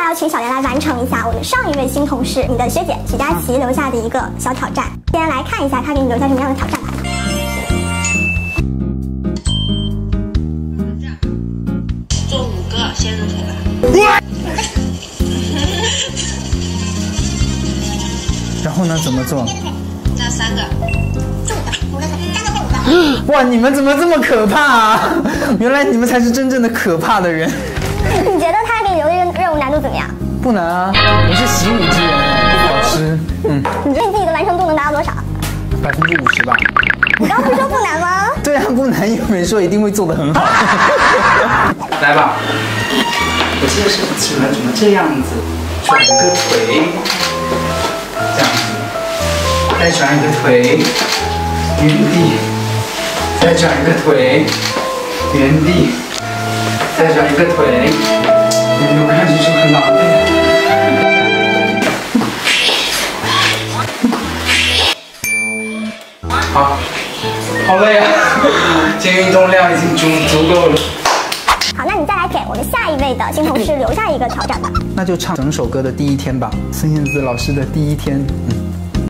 来要请小莲来完成一下我们上一位新同事你的学姐许佳琪留下的一个小挑战。先来看一下她给你留下什么样的挑战吧。 做5个仙人腿吧。 然后呢？怎么做？ 加3个。 做5个，3个或5个。 哇，你们怎么这么可怕啊？原来你们才是真正的可怕的人。 你觉得他给你留的任务难度怎么样？ 不难啊，我是习武之人，老师。 你觉得你自己的完成度能达到多少 ？50%吧。 你刚不是说不难吗？ 对啊，不难，又没说一定会做得很好。来吧，我这个是怎么这样子，转个腿，这样子，再转一个腿，原地，再转一个腿，原地，再转一个腿，我看上去是不是很狼狈？好，好累啊！今天运动量已经足够了。 好，那你再来给我们下一位的新同事留下一个挑战吧。 那就唱整首歌的第一天吧，孙燕姿老师的第一天。